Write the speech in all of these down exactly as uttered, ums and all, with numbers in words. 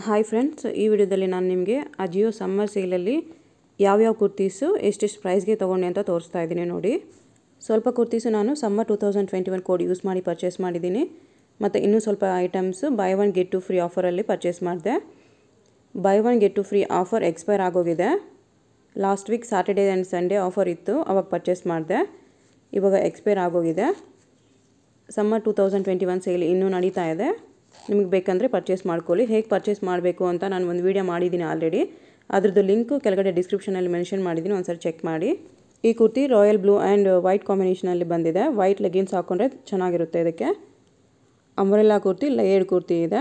Hi friends, ಈ ವಿಡಿಯೋದಲ್ಲಿ ನಾನು ನಿಮಗೆ ಅಜಿಯೋ ಸಮ್ಮರ್ ಸೇಲಲ್ಲಿ ಯಾವ್ಯಾವ ಕುರ್ತೀಸು ಎಷ್ಟೆಷ್ಟು ಪ್ರೈಸ್ಗೆ ತೊಗೊಂಡೆ ಅಂತ ತೋರಿಸ್ತಾ ಇದ್ದೀನಿ ನೋಡಿ. ಸ್ವಲ್ಪ ಕುರ್ತೀಸು ನಾನು summer two thousand twenty one code use ಮಾಡಿ ಪರ್ಚೇಸ್ ಮಾಡಿದ್ದೀನಿ. ಮತ್ತು ಇನ್ನೂ ಸ್ವಲ್ಪ items buy one get two free ಆಫರಲ್ಲಿ ಪರ್ಚೇಸ್ ಮಾಡಿದೆ. Buy one get two free offer expire ಆಗೋಗಿದೆ. Last week Saturday and Sunday offer ಇತ್ತು, ಅವಾಗ ಪರ್ಚೇಸ್ ಮಾಡಿದೆ. ಇವಾಗ ಎಕ್ಸ್ಪೈರ್ ಆಗೋಗಿದೆ. Summer two thousand twenty one sale ಇನ್ನೂ ನಡೀತಾ ಇದೆ. ನಿಮಗೆ ಬೇಕಂದರೆ ಪರ್ಚೇಸ್ ಮಾಡ್ಕೊಳ್ಳಿ. ಹೇಗೆ ಪರ್ಚೇಸ್ ಮಾಡಬೇಕು ಅಂತ ನಾನು ಒಂದು ವೀಡಿಯೋ ಮಾಡಿದ್ದೀನಿ ಆಲ್ರೆಡಿ. ಅದ್ರದ್ದು ಲಿಂಕು ಕೆಳಗಡೆ ಡಿಸ್ಕ್ರಿಪ್ಷನಲ್ಲಿ ಮೆನ್ಷನ್ ಮಾಡಿದ್ದೀನಿ, ಒಂದ್ಸರಿ ಚೆಕ್ ಮಾಡಿ. ಈ kurti royal blue and white ಕಾಂಬಿನೇಷನಲ್ಲಿ ಬಂದಿದೆ. ವೈಟ್ ಲೆಗಿನ್ಸ್ ಹಾಕ್ಕೊಂಡ್ರೆ ಚೆನ್ನಾಗಿರುತ್ತೆ. ಇದಕ್ಕೆ ಅಂಬ್ರೆಲ್ಲಾ ಕುರ್ತಿ, ಲೇಯರ್ಡ್ ಕುರ್ತಿ ಇದೆ.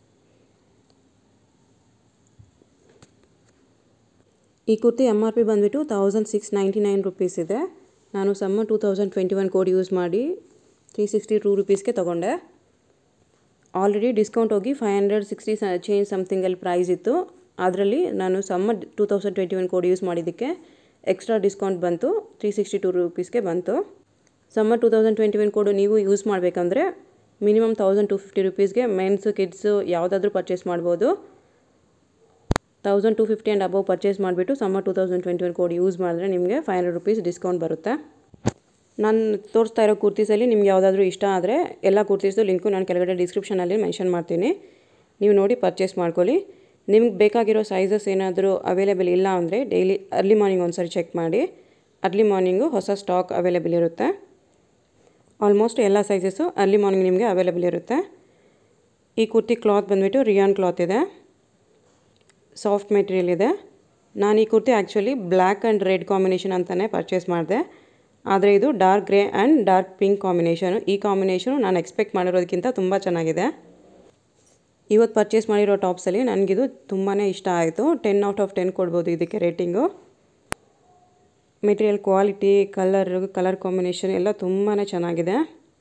ಈ ಕುರ್ತಿ ಎಮ್ ಆರ್ ಪಿ ಬಂದುಬಿಟ್ಟು thousand six ninety nine rupees ಇದೆ. ನಾನು summer two thousand twenty one code use ಮಾಡಿ ತ್ರೀ ಸಿಕ್ಸ್ಟಿ ಟೂ ರುಪೀಸ್ಗೆ ತೊಗೊಂಡೆ. ಆಲ್ರೆಡಿ ಡಿಸ್ಕೌಂಟ್ ಹೋಗಿ ಫೈವ್ ಹಂಡ್ರೆಡ್ ಸಿಕ್ಸ್ಟಿ ಚೇಂಜ್ ಸಮಥಿಂಗಲ್ಲಿ ಪ್ರೈಸ್ ಇತ್ತು. ಅದರಲ್ಲಿ ನಾನು summer two thousand twenty one code use ಮಾಡಿದ್ದಕ್ಕೆ ಎಕ್ಸ್ಟ್ರಾ ಡಿಸ್ಕೌಂಟ್ ಬಂತು, ತ್ರೀ ಸಿಕ್ಸ್ಟಿ ಟೂ ರುಪೀಸ್ಗೆ ಬಂತು. Summer two thousand twenty one code ನೀವು ಯೂಸ್ ಮಾಡಬೇಕಂದ್ರೆ minimum thousand two fifty ರುಪೀಸ್ಗೆ men's kids ಯಾವುದಾದ್ರೂ ಪರ್ಚೇಸ್ ಮಾಡ್ಬೋದು. Thousand two fifty and above purchase ಮಾಡಿಬಿಟ್ಟು summer two thousand twenty one code use ಮಾಡಿದ್ರೆ ನಿಮಗೆ ಫೈವ್ ಹಂಡ್ರೆಡ್ ರುಪೀಸ್ ಡಿಸ್ಕೌಂಟ್ ಬರುತ್ತೆ. ನಾನು ತೋರಿಸ್ತಾ ಇರೋ ಕುರ್ತೀಸಲ್ಲಿ ನಿಮ್ಗೆ ಯಾವುದಾದ್ರೂ ಇಷ್ಟ ಆದರೆ ಎಲ್ಲ ಕುರ್ತೀಸ್ದು ಲಿಂಕು ನಾನು ಕೆಳಗಡೆ ಡಿಸ್ಕ್ರಿಪ್ಷನಲ್ಲಿ ಮೆನ್ಷನ್ ಮಾಡ್ತೀನಿ. ನೀವು ನೋಡಿ ಪರ್ಚೇಸ್ ಮಾಡ್ಕೊಳ್ಳಿ. ನಿಮ್ಗೆ ಬೇಕಾಗಿರೋ ಸೈಜಸ್ ಏನಾದರೂ ಅವೈಲೇಬಲ್ ಇಲ್ಲ ಅಂದರೆ ಡೈಲಿ ಅರ್ಲಿ ಮಾರ್ನಿಂಗ್ ಒಂದು ಸರಿ ಚೆಕ್ ಮಾಡಿ. ಅರ್ಲಿ ಮಾರ್ನಿಂಗು ಹೊಸ ಸ್ಟಾಕ್ ಅವೈಲೇಬಲ್ ಇರುತ್ತೆ. ಆಲ್ಮೋಸ್ಟ್ ಎಲ್ಲ ಸೈಜಸ್ಸು ಅರ್ಲಿ ಮಾರ್ನಿಂಗ್ ನಿಮಗೆ ಅವೈಲೇಬಲ್ ಇರುತ್ತೆ. ಈ ಕುರ್ತಿ ಕ್ಲಾತ್ ಬಂದುಬಿಟ್ಟು ರಿಯಾನ್ ಕ್ಲಾತ್ ಇದೆ, ಸಾಫ್ಟ್ ಮೆಟೀರಿಯಲ್ ಇದೆ. ನಾನು ಈ kurti actually black and red combination ಅಂತಲೇ ಪರ್ಚೇಸ್ ಮಾಡಿದೆ. ಆದರೆ ಇದು dark grey and dark pink combination. ಈ ಕಾಂಬಿನೇಷನು ನಾನು ಎಕ್ಸ್ಪೆಕ್ಟ್ ಮಾಡಿರೋದಕ್ಕಿಂತ ತುಂಬ ಚೆನ್ನಾಗಿದೆ. ಇವತ್ತು ಪರ್ಚೇಸ್ ಮಾಡಿರೋ ಟಾಪ್ಸಲ್ಲಿ ನನಗಿದು ತುಂಬಾ ಇಷ್ಟ ಆಯಿತು. ಟೆನ್ ಔಟ್ ಆಫ್ ಟೆನ್ ಕೊಡ್ಬೋದು ಇದಕ್ಕೆ rating. Material quality, colour colour combination ಎಲ್ಲ ತುಂಬಾ ಚೆನ್ನಾಗಿದೆ.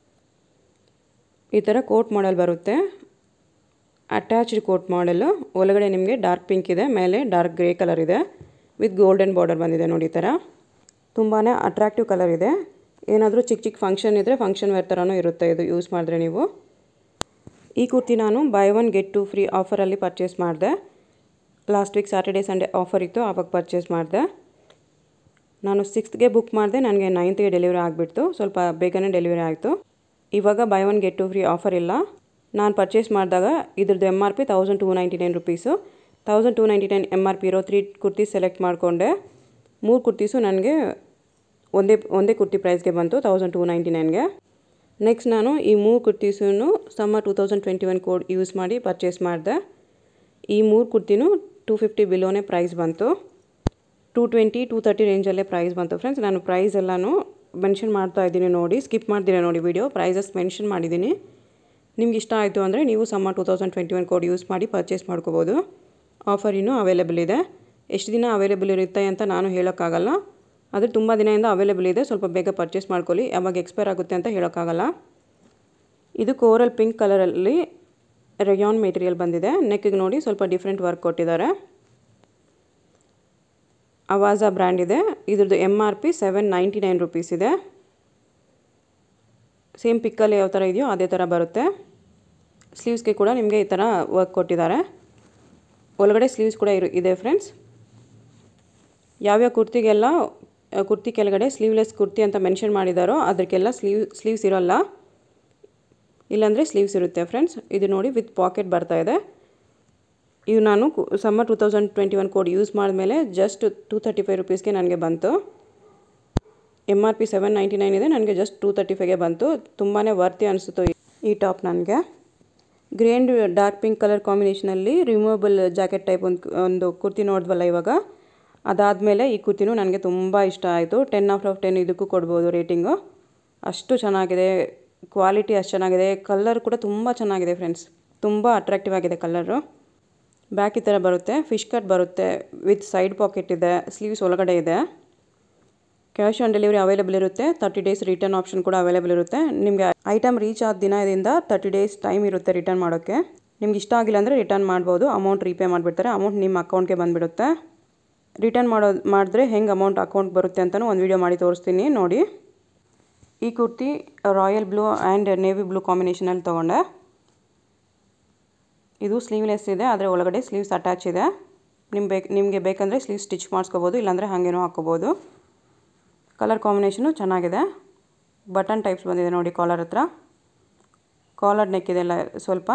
ಈ ಥರ ಕೋಟ್ ಮಾಡೆಲ್ ಬರುತ್ತೆ, ಅಟ್ಯಾಚ್ಡ್ ಕೋಟ್ ಮಾಡೆಲ್ಲು. ಒಳಗಡೆ ನಿಮಗೆ ಡಾರ್ಕ್ ಪಿಂಕ್ ಇದೆ, ಮೇಲೆ ಡಾರ್ಕ್ ಗ್ರೇ ಕಲರ್ ಇದೆ, ವಿತ್ ಗೋಲ್ಡನ್ ಬಾರ್ಡರ್ ಬಂದಿದೆ ನೋಡಿ. ಈ ಥರ ತುಂಬಾ ಅಟ್ರಾಕ್ಟಿವ್ ಕಲರ್ ಇದೆ. ಏನಾದರೂ ಚಿಕ್ಕ ಚಿಕ್ಕ ಫಂಕ್ಷನ್ ಇದ್ದರೆ ಫಂಕ್ಷನ್ ವೇರ್ ಥರನೂ ಇರುತ್ತೆ ಇದು ಯೂಸ್ ಮಾಡಿದ್ರೆ ನೀವು. ಈ ಕುರ್ತಿ ನಾನು buy one get two free ಆಫರಲ್ಲಿ ಪರ್ಚೇಸ್ ಮಾಡಿದೆ. Last week Saturday Sunday offer ಇತ್ತು, ಆವಾಗ ಪರ್ಚೇಸ್ ಮಾಡಿದೆ. ನಾನು ಸಿಕ್ಸ್ತ್ಗೆ ಬುಕ್ ಮಾಡಿದೆ, ನನಗೆ ನೈನ್ತ್ಗೆ ಡೆಲಿವರಿ ಆಗಿಬಿಡ್ತು. ಸ್ವಲ್ಪ ಬೇಗನೆ ಡೆಲಿವರಿ ಆಯಿತು. ಇವಾಗ buy one get two free offer ಇಲ್ಲ. ನಾನು ಪರ್ಚೇಸ್ ಮಾಡಿದಾಗ ಇದ್ರದ್ದು M R P thousand two ninety nine rupees. Thousand two ninety nine M R P ಇರೋ ತ್ರೀ ಕುರ್ತಿ ಸೆಲೆಕ್ಟ್ ಮಾಡಿಕೊಂಡೆ. ಮೂರು ಕುರ್ತೀಸು ನನಗೆ ಒಂದೇ ಒಂದೇ ಕುರ್ತಿ ಪ್ರೈಸ್ಗೆ ಬಂತು, ತೌಸಂಡ್ ಟೂ ನೈಂಟಿ ನೈನ್ಗೆ. ನೆಕ್ಸ್ಟ್ ನಾನು ಈ ಮೂರು ಕುರ್ತೀಸನ್ನು summer two thousand twenty one code use ಮಾಡಿ ಪರ್ಚೇಸ್ ಮಾಡಿದೆ. ಈ ಮೂರು ಕುರ್ತಿನೂ ಟೂ ಫಿಫ್ಟಿ ಬಿಲೋನೇ ಪ್ರೈಸ್ ಬಂತು. ಟೂ ಟ್ವೆಂಟಿ ಟೂ ತರ್ಟಿ ರೇಂಜಲ್ಲೇ ಪ್ರೈಸ್ ಬಂತು ಫ್ರೆಂಡ್ಸ್. ನಾನು ಪ್ರೈಸ್ ಎಲ್ಲನೂ ಮೆನ್ಷನ್ ಮಾಡ್ತಾ ಇದ್ದೀನಿ ನೋಡಿ, ಸ್ಕಿಪ್ ಮಾಡ್ತೀನಿ ನೋಡಿ ವಿಡಿಯೋ. ಪ್ರೈಸಸ್ ಮೆನ್ಷನ್ ಮಾಡಿದ್ದೀನಿ. ನಿಮ್ಗೆ ಇಷ್ಟ ಆಯಿತು ಅಂದರೆ ನೀವು summer two thousand twenty one code use ಮಾಡಿ ಪರ್ಚೇಸ್ ಮಾಡ್ಕೋಬೋದು. ಆಫರ್ ಇನ್ನೂ ಅವೈಲೇಬಲ್ ಇದೆ. ಎಷ್ಟು ದಿನ ಅವೈಲೇಬಲ್ ಇರುತ್ತೆ ಅಂತ ನಾನು ಹೇಳೋಕ್ಕಾಗಲ್ಲ. ಆದರೆ ತುಂಬ ದಿನದಿಂದ ಅವೈಲೇಬಲ್ ಇದೆ, ಸ್ವಲ್ಪ ಬೇಗ ಪರ್ಚೇಸ್ ಮಾಡ್ಕೊಳ್ಳಿ. ಯಾವಾಗ ಎಕ್ಸ್ಪೈರ್ ಆಗುತ್ತೆ ಅಂತ ಹೇಳೋಕ್ಕಾಗಲ್ಲ. ಇದು ಕೋರಲ್ ಪಿಂಕ್ ಕಲರಲ್ಲಿ ರೇಯಾನ್ ಮೆಟೀರಿಯಲ್ ಬಂದಿದೆ. ನೆಕ್ಕಿಗೆ ನೋಡಿ ಸ್ವಲ್ಪ ಡಿಫ್ರೆಂಟ್ ವರ್ಕ್ ಕೊಟ್ಟಿದ್ದಾರೆ. ಅವಾಸಾ ಬ್ರ್ಯಾಂಡ್ ಇದೆ. ಇದ್ರದ್ದು M R P seven ninety nine rupees ಇದೆ. ಸೇಮ್ ಪಿಕ್ಕಲ್ಲಿ ಯಾವ ಥರ ಇದೆಯೋ ಅದೇ ಥರ ಬರುತ್ತೆ. ಸ್ಲೀವ್ಸ್ಗೆ ಕೂಡ ನಿಮಗೆ ಈ ಥರ ವರ್ಕ್ ಕೊಟ್ಟಿದ್ದಾರೆ. ಒಳಗಡೆ ಸ್ಲೀವ್ಸ್ ಕೂಡ ಇರು ಇದೆ ಫ್ರೆಂಡ್ಸ್. ಯಾವ್ಯಾವ ಕುರ್ತಿಗೆಲ್ಲ ಕುರ್ತಿ ಕೆಳಗಡೆ ಸ್ಲೀವ್ಲೆಸ್ ಕುರ್ತಿ ಅಂತ ಮೆನ್ಷನ್ ಮಾಡಿದಾರೋ ಅದಕ್ಕೆಲ್ಲ ಸ್ಲೀವ್ ಸ್ಲೀವ್ಸ್ ಇರೋಲ್ಲ, ಇಲ್ಲಾಂದರೆ ಸ್ಲೀವ್ಸ್ ಇರುತ್ತೆ ಫ್ರೆಂಡ್ಸ್. ಇದು ನೋಡಿ ವಿತ್ ಪಾಕೆಟ್ ಬರ್ತಾ ಇದೆ. ಇವು ನಾನು summer two thousand twenty one code use ಮಾಡಿದ್ಮೇಲೆ ಜಸ್ಟ್ ಟೂ ತರ್ಟಿ ಫೈವ್ ರುಪೀಸ್ಗೆ ನನಗೆ ಬಂತು. M R P seven ninety nine ಇದೆ, ನನಗೆ ಜಸ್ಟ್ ಟೂ ತರ್ಟಿ ಫೈವ್ಗೆ ಬಂತು. ತುಂಬಾ ವರ್ತಿ ಅನಿಸ್ತು ಈ ಟಾಪ್ ನನಗೆ. Grey and dark pink colour ಕಾಂಬಿನೇಷನಲ್ಲಿ ರಿಮೂವಬಲ್ ಜಾಕೆಟ್ ಟೈಪ್ ಒಂದು ಒಂದು ಕುರ್ತಿ ನೋಡಿದ್ವಲ್ಲ ಇವಾಗ, ಅದಾದಮೇಲೆ ಈ ಕುರ್ತಿನೂ ನನಗೆ ತುಂಬ ಇಷ್ಟ ಆಯಿತು. ಟೆನ್ ಔಟ್ ಆಫ್ ಟೆನ್ ಇದಕ್ಕೂ ಕೊಡ್ಬೋದು ರೇಟಿಂಗು. ಅಷ್ಟು ಚೆನ್ನಾಗಿದೆ, ಕ್ವಾಲಿಟಿ ಅಷ್ಟು ಚೆನ್ನಾಗಿದೆ. ಕಲರ್ ಕೂಡ ತುಂಬ ಚೆನ್ನಾಗಿದೆ ಫ್ರೆಂಡ್ಸ್, ತುಂಬ ಅಟ್ರಾಕ್ಟಿವ್ ಆಗಿದೆ ಕಲರು. ಬ್ಯಾಕ್ ಈ ಥರ ಬರುತ್ತೆ, ಫಿಶ್ ಕಟ್ ಬರುತ್ತೆ, ವಿತ್ ಸೈಡ್ ಪಾಕೆಟ್ ಇದೆ, ಸ್ಲೀವ್ಸ್ ಒಳಗಡೆ ಇದೆ. ಕ್ಯಾಶ್ ಆನ್ ಡೆಲಿವರಿ ಅವೈಲೇಬಲ್ ಇರುತ್ತೆ. ತರ್ಟಿ ಡೇಸ್ ರಿಟರ್ನ್ ಆಪ್ಷನ್ ಕೂಡ ಅವೈಲೇಬಲ್ ಇರುತ್ತೆ. ನಿಮಗೆ ಐಟಮ್ ರೀಚ್ ಆದ ದಿನದಿಂದ ತರ್ಟಿ ಡೇಸ್ ಟೈಮ್ ಇರುತ್ತೆ ರಿಟರ್ನ್ ಮಾಡೋಕ್ಕೆ. ನಿಮ್ಗೆ ಇಷ್ಟ ಆಗಿಲ್ಲ ಅಂದರೆ ರಿಟರ್ನ್ ಮಾಡ್ಬೋದು. ಅಮೌಂಟ್ ರೀಪೇ ಮಾಡಿಬಿಡ್ತಾರೆ, ಅಮೌಂಟ್ ನಿಮ್ಮ ಅಕೌಂಟ್ಗೆ ಬಂದುಬಿಡುತ್ತೆ. ರಿಟರ್ನ್ ಮಾಡೋದು ಮಾಡಿದ್ರೆ ಹೆಂಗೆ ಅಮೌಂಟ್ ಅಕೌಂಟ್ ಬರುತ್ತೆ ಅಂತಲೂ ಒಂದು ವೀಡಿಯೋ ಮಾಡಿ ತೋರಿಸ್ತೀನಿ ನೋಡಿ. ಈ kurti royal blue and navy blue ಕಾಂಬಿನೇಷನಲ್ಲಿ ತೊಗೊಂಡೆ. ಇದು ಸ್ಲೀವ್ಲೆಸ್ ಇದೆ, ಆದರೆ ಒಳಗಡೆ ಸ್ಲೀವ್ಸ್ ಅಟ್ಯಾಚ್ ಇದೆ. ನಿಮ್ಗೆ ಬೇಕು ನಿಮಗೆ ಬೇಕಂದರೆ ಸ್ಲೀವ್ ಸ್ಟಿಚ್ ಮಾಡಿಸ್ಕೋಬೋದು, ಇಲ್ಲಾಂದರೆ ಹಾಗೇನೂ ಹಾಕ್ಕೋಬೋದು. ಕಲರ್ ಕಾಂಬಿನೇಷನು ಚೆನ್ನಾಗಿದೆ. ಬಟನ್ ಟೈಪ್ಸ್ ಬಂದಿದೆ ನೋಡಿ ಕಾಲರ್ ಹತ್ರ. ಕಾಲರ್ ನೆಕ್ ಇದೆ ಎಲ್ಲ ಸ್ವಲ್ಪ.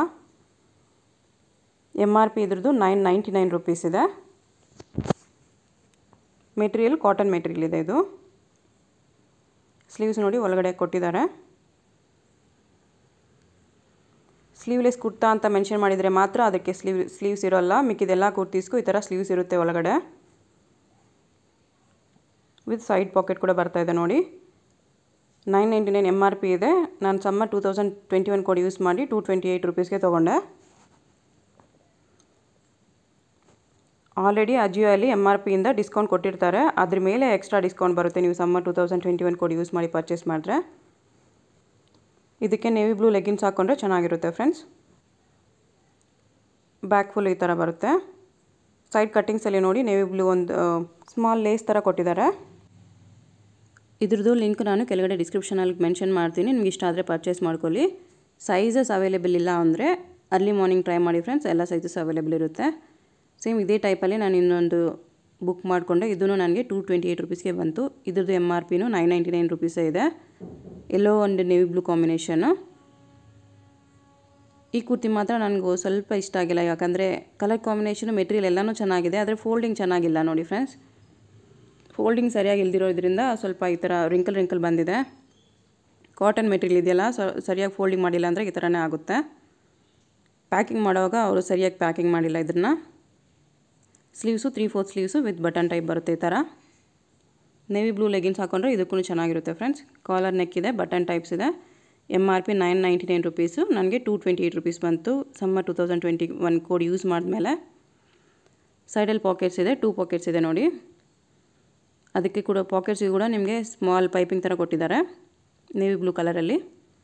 ಎಮ್ ಆರ್ ಪಿ ಇದ್ರದ್ದು ನೈನ್ ನೈಂಟಿ ನೈನ್ ರುಪೀಸ್ ಇದೆ. ಮೆಟೀರಿಯಲ್ ಕಾಟನ್ ಮೆಟೀರಿಯಲ್ ಇದೆ ಇದು. ಸ್ಲೀವ್ಸ್ ನೋಡಿ ಒಳಗಡೆ ಕೊಟ್ಟಿದ್ದಾರೆ. ಸ್ಲೀವ್ಲೆಸ್ ಕುರ್ತಾ ಅಂತ ಮೆನ್ಷನ್ ಮಾಡಿದರೆ ಮಾತ್ರ ಅದಕ್ಕೆ ಸ್ಲೀವ್ ಸ್ಲೀವ್ಸ್ ಇರೋಲ್ಲ. ಮಿಕ್ಕಿದೆಲ್ಲ ಕುರ್ತೀಸ್ಗೂ ಈ ಥರ ಸ್ಲೀವ್ಸ್ ಇರುತ್ತೆ ಒಳಗಡೆ. ವಿತ್ ಸೈಡ್ ಪಾಕೆಟ್ ಕೂಡ ಬರ್ತಾ ಇದೆ ನೋಡಿ. Nine ninety nine M R P ಇದೆ. ನಾನು summer two thousand twenty one code use ಮಾಡಿ ಟೂ ಟ್ವೆಂಟಿ ಏಯ್ಟ್ ರುಪೀಸ್ಗೆ ತೊಗೊಂಡೆ. ಆಲ್ರೆಡಿ ಅಜಿಯೋ ಅಲ್ಲಿ ಎಮ್ ಆರ್ ಪಿಯಿಂದ ಡಿಸ್ಕೌಂಟ್ ಕೊಟ್ಟಿರ್ತಾರೆ. ಅದ್ರ ಮೇಲೆ ಎಕ್ಸ್ಟ್ರಾ ಡಿಸ್ಕೌಂಟ್ ಬರುತ್ತೆ ನೀವು summer two thousand twenty one code use ಮಾಡಿ ಪರ್ಚೇಸ್ ಮಾಡಿದ್ರೆ. ಇದಕ್ಕೆ ನೇವಿ ಬ್ಲೂ ಲೆಗಿನ್ಸ್ ಹಾಕ್ಕೊಂಡ್ರೆ ಚೆನ್ನಾಗಿರುತ್ತೆ ಫ್ರೆಂಡ್ಸ್. ಬ್ಯಾಕ್ ಫುಲ್ ಈ ಥರ ಬರುತ್ತೆ. ಸೈಡ್ ಕಟ್ಟಿಂಗ್ಸಲ್ಲಿ ನೋಡಿ ನೇವಿ ಬ್ಲೂ ಒಂದು ಸ್ಮಾಲ್ ಲೇಸ್ ಥರ ಕೊಟ್ಟಿದ್ದಾರೆ. ಇದ್ರದ್ದು ಲಿಂಕ್ ನಾನು ಕೆಳಗಡೆ ಡಿಸ್ಕ್ರಿಪ್ಷನಲ್ಲಿ ಮೆನ್ಷನ್ ಮಾಡ್ತೀನಿ. ನಿಮ್ಗೆ ಇಷ್ಟ ಆದರೆ ಪರ್ಚೇಸ್ ಮಾಡ್ಕೊಳ್ಳಿ. ಸೈಜಸ್ ಅವೈಲೇಬಲ್ ಇಲ್ಲ ಅಂದರೆ ಅರ್ಲಿ ಮಾರ್ನಿಂಗ್ ಟ್ರೈ ಮಾಡಿ ಫ್ರೆಂಡ್ಸ್, ಎಲ್ಲ ಸೈಜಸ್ ಅವೈಲೇಬಲ್ ಇರುತ್ತೆ. ಸೇಮ್ ಇದೇ ಟೈಪಲ್ಲಿ ನಾನು ಇನ್ನೊಂದು ಬುಕ್ ಮಾಡಿಕೊಂಡೆ. ಇದೂ ನನಗೆ ಟೂ ಟ್ವೆಂಟಿ ಏಯ್ಟ್ ರುಪೀಸ್ಗೆ ಬಂತು. ಇದ್ರದ್ದು ಎಮ್ ಆರ್ ಪಿನೂ ನೈನ್ ನೈಂಟಿ ನೈನ್ ರುಪೀಸೇ ಇದೆ. ಎಲ್ಲೋ ಒಂದು ನೇವಿ ಬ್ಲೂ ಕಾಂಬಿನೇಷನ್ನು. ಈ ಕುರ್ತಿ ಮಾತ್ರ ನನಗೂ ಸ್ವಲ್ಪ ಇಷ್ಟ ಆಗಿಲ್ಲ, ಯಾಕಂದರೆ ಕಲರ್ ಕಾಂಬಿನೇಷನು ಮೆಟೀರಿಯಲ್ ಎಲ್ಲನೂ ಚೆನ್ನಾಗಿದೆ, ಆದರೆ ಫೋಲ್ಡಿಂಗ್ ಚೆನ್ನಾಗಿಲ್ಲ ನೋಡಿ ಫ್ರೆಂಡ್ಸ್. ಫೋಲ್ಡಿಂಗ್ ಸರಿಯಾಗಿ ಇಲ್ದಿರೋದ್ರಿಂದ ಸ್ವಲ್ಪ ಈ ಥರ ರಿಂಕಲ್ ರಿಂಕಲ್ ಬಂದಿದೆ. ಕಾಟನ್ ಮೆಟೀರಿಯಲ್ ಇದೆಯಲ್ಲ, ಸರಿಯಾಗಿ ಫೋಲ್ಡಿಂಗ್ ಮಾಡಿಲ್ಲ ಅಂದರೆ ಈ ಥರನೇ ಆಗುತ್ತೆ. ಪ್ಯಾಕಿಂಗ್ ಮಾಡುವಾಗ ಅವರು ಸರಿಯಾಗಿ ಪ್ಯಾಕಿಂಗ್ ಮಾಡಿಲ್ಲ ಇದನ್ನು. Sleeves three fourth sleeves with button type ಬರುತ್ತೆ ಈ ಥರ. ನೇವಿ ಬ್ಲೂ ಲೆಗಿನ್ಸ್ ಹಾಕೊಂಡ್ರೆ ಇದಕ್ಕೂ ಚೆನ್ನಾಗಿರುತ್ತೆ ಫ್ರೆಂಡ್ಸ್. ಕಾಲರ್ ನೆಕ್ ಇದೆ, ಬಟನ್ ಟೈಪ್ಸ್ ಇದೆ. M R P nine ninety nine rupees, ನನಗೆ ಟೂ ಟ್ವೆಂಟಿ ಏಯ್ಟ್ ರುಪೀಸ್ ಬಂತು summer two thousand twenty one code use ಮಾಡಿದ್ಮೇಲೆ. ಸೈಡಲ್ಲಿ ಪಾಕೆಟ್ಸ್ ಇದೆ, ಟೂ ಪಾಕೆಟ್ಸ್ ಇದೆ ನೋಡಿ. ಅದಕ್ಕೆ ಕೂಡ ಪಾಕೆಟ್ಸಿಗೆ ಕೂಡ ನಿಮಗೆ ಸ್ಮಾಲ್ ಪೈಪಿಂಗ್ ಥರ ಕೊಟ್ಟಿದ್ದಾರೆ ನೇವಿ ಬ್ಲೂ ಕಲರಲ್ಲಿ.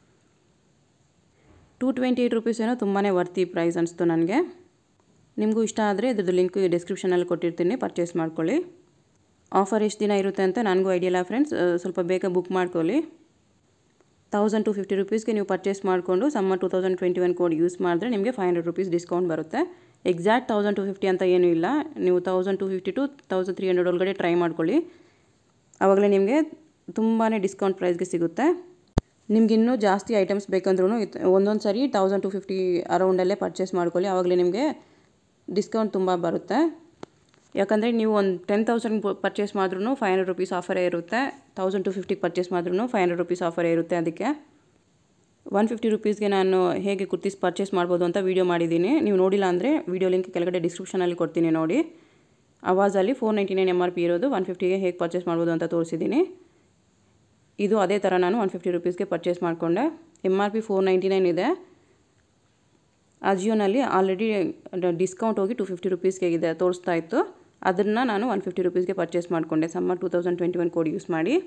ಟೂ ಟ್ವೆಂಟಿ ಏಯ್ಟ್ ರುಪೀಸ್ ಏನೋ ತುಂಬಾ ವರ್ತಿ ಪ್ರೈಸ್ ಅನಿಸ್ತು ನನಗೆ. ನಿಮಗೂ ಇಷ್ಟ ಆದರೆ ಇದ್ರದ್ದು ಲಿಂಕ್ ಡಿಸ್ಕ್ರಿಪ್ಷನಲ್ಲಿ ಕೊಟ್ಟಿರ್ತೀನಿ, ಪರ್ಚೇಸ್ ಮಾಡ್ಕೊಳ್ಳಿ. ಆಫರ್ ಎಷ್ಟು ದಿನ ಇರುತ್ತೆ ಅಂತ ನನಗೂ ಐಡಿಯಾ ಇಲ್ಲ ಫ್ರೆಂಡ್ಸ್, ಸ್ವಲ್ಪ ಬೇಗ ಬುಕ್ ಮಾಡ್ಕೊಳ್ಳಿ. ತೌಸಂಡ್ ಟು ಫಿಫ್ಟಿ ರುಪೀಸ್ಗೆ ನೀವು ಪರ್ಚೇಸ್ ಮಾಡಿಕೊಂಡು summer two thousand twenty one code use ಮಾಡಿದ್ರೆ ನಿಮಗೆ ಫೈವ್ ಹಂಡ್ರೆಡ್ ರುಪೀಸ್ ಡಿಸ್ಕೌಂಟ್ ಬರುತ್ತೆ. ಎಕ್ಸಾಕ್ಟ್ ತೌಸಂಡ್ ಟು ಫಿಫ್ಟಿ ಅಂತ ಏನೂ ಇಲ್ಲ, ನೀವು thousand two fifty two thousand three hundred ಒಳಗಡೆ ಟ್ರೈ ಮಾಡ್ಕೊಳ್ಳಿ. ಆವಾಗಲೇ ನಿಮಗೆ ತುಂಬಾ ಡಿಸ್ಕೌಂಟ್ ಪ್ರೈಸ್ಗೆ ಸಿಗುತ್ತೆ. ನಿಮ್ಗೆ ಇನ್ನೂ ಜಾಸ್ತಿ ಐಟಮ್ಸ್ ಬೇಕಂದ್ರೂ ಒಂದೊಂದು ಸರಿ ತೌಸಂಡ್ ಟು ಫಿಫ್ಟಿ ಅರೌಂಡಲ್ಲೇ ಪರ್ಚೇಸ್ ಮಾಡ್ಕೊಳ್ಳಿ, ಆವಾಗಲೇ ನಿಮಗೆ ಡಿಸ್ಕೌಂಟ್ ತುಂಬ ಬರುತ್ತೆ. ಯಾಕಂದರೆ ನೀವು ಒಂದು ಟೆನ್ ತೌಸಂಡ್ ಪರ್ಚೇಸ್ ಮಾಡಿದ್ರೂ ಫೈವ್ ಹಂಡ್ರೆಡ್ ರುಪೀಸ್ ಆಫರೇ ಇರುತ್ತೆ. ತೌಸಂಡ್ ಟು ಫಿಫ್ಟಿಗೆ ಪರ್ಚೇಸ್ ಮಾಡಿದ್ರೂ ಫೈವ್ ಹಂಡ್ರೆಡ್ ರುಪೀಸ್ ಆಫರೇ ಇರುತ್ತೆ. ಅದಕ್ಕೆ ಒನ್ ಫಿಫ್ಟಿ ರುಪೀಸ್ಗೆ ನಾನು ಹೇಗೆ ಕುರ್ತೀಸ್ ಪರ್ಚೇಸ್ ಮಾಡ್ಬೋದು ಅಂತ ವೀಡಿಯೋ ಮಾಡಿದ್ದೀನಿ. ನೀವು ನೋಡಿಲ್ಲ ಅಂದರೆ ವೀಡಿಯೋ ಲಿಂಕ್ ಕೆಳಗಡೆ ಡಿಸ್ಕ್ರಿಪ್ಷನಲ್ಲಿ ಕೊಡ್ತೀನಿ ನೋಡಿ. ಅವಾಜಲ್ಲಿ four ninety nine M R P ಇರೋದು ಒನ್ ಫಿಫ್ಟಿಗೆ ಹೇಗೆ ಪರ್ಚೇಸ್ ಮಾಡ್ಬೋದು ಅಂತ ತೋರಿಸಿದ್ದೀನಿ. ಇದು ಅದೇ ಥರ ನಾನು ಒನ್ ಫಿಫ್ಟಿ ರುಪೀಸ್ಗೆ ಪರ್ಚೇಸ್ ಮಾಡಿಕೊಂಡೆ. M R P four ninety nine ಇದೆ. ಅಜಿಯೋನಲ್ಲಿ ಆಲ್ರೆಡಿ ಡಿಸ್ಕೌಂಟ್ ಹೋಗಿ ಟು ಫಿಫ್ಟಿ ರುಪೀಸ್ಗೆ ಇದೆ ತೋರಿಸ್ತಾ ಇತ್ತು. ಅದನ್ನು ನಾನು ಒನ್ ಫಿಫ್ಟಿ ರುಪೀಸ್ಗೆ ಪರ್ಚೇಸ್ ಮಾಡಿಕೊಂಡೆ summer two thousand twenty one code use ಮಾಡಿ.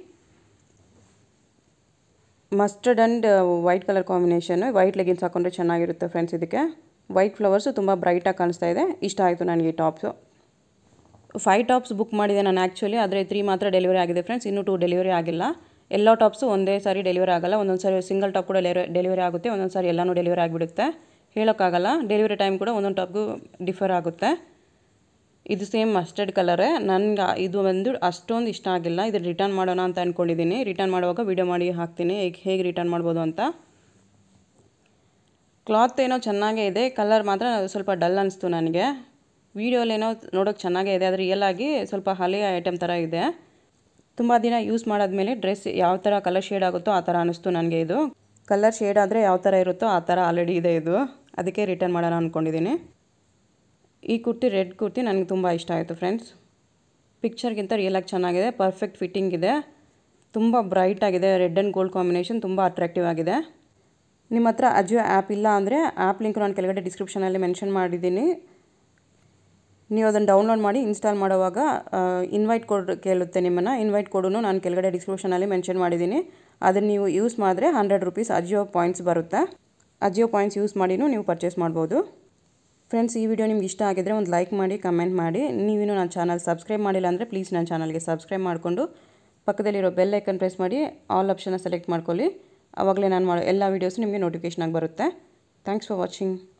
Mustard and white colour combination, white leggings ಹಾಕೊಂಡ್ರೆ ಚೆನ್ನಾಗಿರುತ್ತೆ ಫ್ರೆಂಡ್ಸ್. ಇದಕ್ಕೆ ವೈಟ್ ಫ್ಲವರ್ಸು ತುಂಬ ಬ್ರೈಟಾಗಿ ಕಾಣಿಸ್ತಾ ಇದೆ. ಇಷ್ಟ ಆಯಿತು ನನಗೆ ಈ ಟಾಪ್ಸು. ಫೈವ್ ಟಾಪ್ಸ್ ಬುಕ್ ಮಾಡಿದೆ ನಾನು ಆ್ಯಕ್ಚುಲಿ, ಆದರೆ ತ್ರೀ ಮಾತ್ರ ಡೆಲಿವರಿ ಆಗಿದೆ ಫ್ರೆಂಡ್ಸ್, ಇನ್ನೂ ಟೂ ಡೆಲಿವರಿ ಆಗಿಲ್ಲ. ಎಲ್ಲ ಟಾಪ್ಸು ಒಂದೇ ಸಾರಿ ಡೆಲಿವರಿ ಆಗೋಲ್ಲ, ಒಂದೊಂದು ಸಾರಿ ಸಿಂಗಲ್ ಟಾಪ್ ಕೂಡ ಡೆಲಿವರಿ ಆಗುತ್ತೆ, ಒಂದೊಂದು ಸಾರಿ ಎಲ್ಲನೂ ಡೆಲಿವರಿ ಆಗಿಬಿಡುತ್ತೆ. ಹೇಳೋಕ್ಕಾಗಲ್ಲ, ಡೆಲಿವರಿ ಟೈಮ್ ಕೂಡ ಒಂದೊಂದು ಟಾಪ್ಗೂ ಡಿಫರ್ ಆಗುತ್ತೆ. ಇದು ಸೇಮ್ ಮಸ್ಟರ್ಡ್ ಕಲರೇ. ನನಗೆ ಇದು ಒಂದು ಅಷ್ಟೊಂದು ಇಷ್ಟ ಆಗಿಲ್ಲ. ಇದು ರಿಟರ್ನ್ ಮಾಡೋಣ ಅಂತ ಅಂದ್ಕೊಂಡಿದ್ದೀನಿ. ರಿಟರ್ನ್ ಮಾಡುವಾಗ ವೀಡಿಯೋ ಮಾಡಿ ಹಾಕ್ತೀನಿ ಹೇಗೆ ಹೇಗೆ ರಿಟರ್ನ್ ಮಾಡ್ಬೋದು ಅಂತ. ಕ್ಲಾತ್ ಏನೋ ಚೆನ್ನಾಗೇ ಇದೆ, ಕಲರ್ ಮಾತ್ರ ಸ್ವಲ್ಪ ಡಲ್ ಅನಿಸ್ತು ನನಗೆ. ವೀಡಿಯೋಲೇನೋ ನೋಡೋಕ್ಕೆ ಚೆನ್ನಾಗೇ ಇದೆ, ಆದರೆ ರಿಯಲ್ ಆಗಿ ಸ್ವಲ್ಪ ಹಳೆಯ ಐಟಮ್ ಥರ ಇದೆ. ತುಂಬ ದಿನ ಯೂಸ್ ಮಾಡಾದ್ಮೇಲೆ ಡ್ರೆಸ್ ಯಾವ ಥರ ಕಲರ್ ಶೇಡ್ ಆಗುತ್ತೋ ಆ ಥರ ಅನ್ನಿಸ್ತು ನನಗೆ. ಇದು ಕಲರ್ ಶೇಡ್ ಆದರೆ ಯಾವ ಥರ ಇರುತ್ತೋ ಆ ಥರ ಆಲ್ರೆಡಿ ಇದೆ ಇದು, ಅದಕ್ಕೆ ರಿಟರ್ನ್ ಮಾಡೋಣ ಅಂದ್ಕೊಂಡಿದ್ದೀನಿ. ಈ ಕುರ್ತಿ ರೆಡ್ ಕುರ್ತಿ ನನಗೆ ತುಂಬ ಇಷ್ಟ ಆಯಿತು ಫ್ರೆಂಡ್ಸ್. ಪಿಕ್ಚರ್ಗಿಂತ ರಿಯಲಾಗಿ ಚೆನ್ನಾಗಿದೆ, ಪರ್ಫೆಕ್ಟ್ ಫಿಟ್ಟಿಂಗ್ ಇದೆ, ತುಂಬ ಬ್ರೈಟ್ ಆಗಿದೆ. ರೆಡ್ ಆ್ಯಂಡ್ ಗೋಲ್ಡ್ ಕಾಂಬಿನೇಷನ್ ತುಂಬ ಅಟ್ರಾಕ್ಟಿವ್ ಆಗಿದೆ. ನಿಮ್ಮ ಹತ್ರ ಅಜಿಯೋ ಆ್ಯಪ್ ಇಲ್ಲ ಅಂದರೆ ಆ್ಯಪ್ ಲಿಂಕ್ ನಾನು ಕೆಳಗಡೆ ಡಿಸ್ಕ್ರಿಪ್ಷನಲ್ಲಿ ಮೆನ್ಷನ್ ಮಾಡಿದ್ದೀನಿ. ನೀವು ಅದನ್ನು ಡೌನ್ಲೋಡ್ ಮಾಡಿ ಇನ್ಸ್ಟಾಲ್ ಮಾಡುವಾಗ ಇನ್ವೈಟ್ ಕೋಡ್ ಕೇಳುತ್ತೆ ನಿಮ್ಮನ್ನು. ಇನ್ವೈಟ್ ಕೋಡನ್ನು ನಾನು ಕೆಳಗಡೆ ಡಿಸ್ಕ್ರಿಪ್ಷನಲ್ಲಿ ಮೆನ್ಷನ್ ಮಾಡಿದ್ದೀನಿ. ಅದನ್ನು ನೀವು ಯೂಸ್ ಮಾಡಿದ್ರೆ ಹಂಡ್ರೆಡ್ ರುಪೀಸ್ ಅಜಿಯೋ ಪಾಯಿಂಟ್ಸ್ ಬರುತ್ತೆ. ಅಜಿಯೋ ಪಾಯಿಂಟ್ಸ್ ಯೂಸ್ ಮಾಡಿನೂ ನೀವು ಪರ್ಚೇಸ್ ಮಾಡ್ಬೋದು. ಫ್ರೆಂಡ್ಸ್, ಈ ವಿಡಿಯೋ ನಿಮ್ಗೆ ಇಷ್ಟ ಆಗಿದ್ರೆ ಒಂದು ಲೈಕ್ ಮಾಡಿ, ಕಮೆಂಟ್ ಮಾಡಿ. ನೀವಿನ್ನೂ ನನ್ನ ಚಾನಲ್ ಸಬ್ಸ್ಕ್ರೈಬ್ ಮಾಡಿಲ್ಲ ಅಂದರೆ ಪ್ಲೀಸ್ ನನ್ನ ಚಾನಲ್ಗೆ ಸಬ್ಸ್ಕ್ರೈಬ್ ಮಾಡಿಕೊಂಡು ಪಕ್ಕದಲ್ಲಿರೋ ಬೆಲ್ ಐಕನ್ ಪ್ರೆಸ್ ಮಾಡಿ ಆಲ್ ಆಪ್ಷನ್ನ ಸೆಲೆಕ್ಟ್ ಮಾಡ್ಕೊಳ್ಳಿ. ಆವಾಗಲೇ ನಾನು ಮಾಡೋ ಎಲ್ಲ ವೀಡಿಯೋಸು ನಿಮಗೆ ನೋಟಿಫಿಕೇಷನ್ ಆಗಿ ಬರುತ್ತೆ. Thanks for watching.